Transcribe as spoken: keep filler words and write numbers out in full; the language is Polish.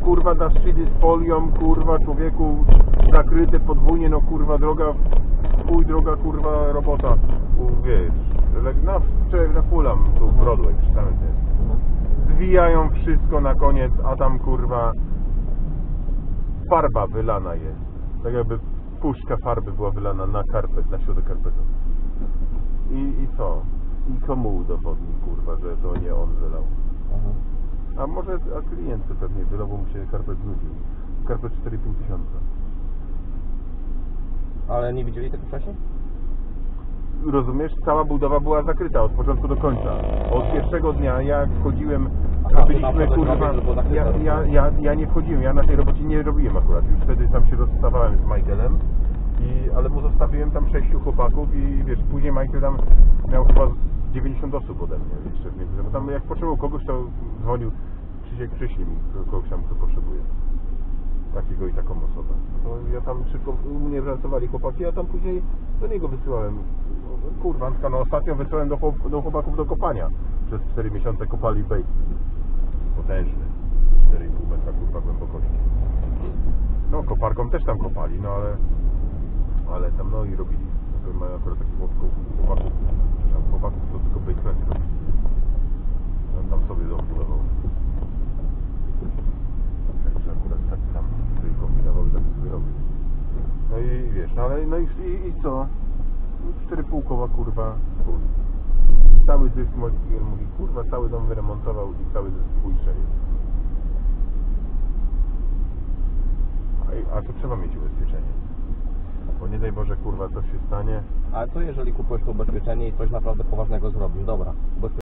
kurwa na szczyty z folią, kurwa człowieku zakryte podwójnie, no kurwa droga, chuj droga kurwa robota, wiesz, na, na Fulham, tu Broadway, przy samym tym. Zwijają wszystko na koniec, a tam kurwa farba wylana jest, tak jakby puszka farby była wylana na karpet, na środek karpetu. I, i co? I komu udowodni kurwa, że to nie on wylał? Mhm. A może a klient to pewnie wylał, bo mu się karpet znudził. Karpet cztery i pół tysiąca. Ale nie widzieli tego wcześniej? Rozumiesz? Cała budowa była zakryta od początku do końca. Od pierwszego dnia jak wchodziłem, Aha, byliśmy kurwa, ja, ja, ja, ja nie wchodziłem, ja na tej robocie nie robiłem akurat. Już wtedy tam się rozstawałem z Michaelem, i, ale mu zostawiłem tam sześciu chłopaków i wiesz, później Michael tam miał chyba dziewięćdziesiąt osób ode mnie jeszcze w międzyczasie. Tam jak potrzebował kogoś, to dzwonił, Krzysiek, przyślij mi kogoś tam, kto potrzebuje. Takiego i taką osobę. To ja tam szybko, u mnie pracowali chłopaki, ja tam później do niego wysyłałem. Kurwa, no ostatnio wysyłałem do, chłop, do chłopaków do kopania. Przez cztery miesiące kopali bejt. Potężny. cztery i pół metra kurwa głębokości. No koparką też tam kopali, no ale ale tam no i robili. To mają akurat takich chłopaków, chłopaków, przepraszam, chłopaków, to tylko basementy robili. On tam sobie dom budował. Także akurat tak tam sobie kombinował i tak sobie robił. No i wiesz, no ale no i, i, i co? Cztery pół koła kurwa, chuj. Cały zysk mówi, mówi kurwa, cały dom wyremontował i cały zysk pójsze jest. A, a tu trzeba mieć ubezpieczenie. Bo nie daj Boże kurwa coś się stanie. Ale co jeżeli kupujesz to ubezpieczenie i coś naprawdę poważnego zrobił? Dobra,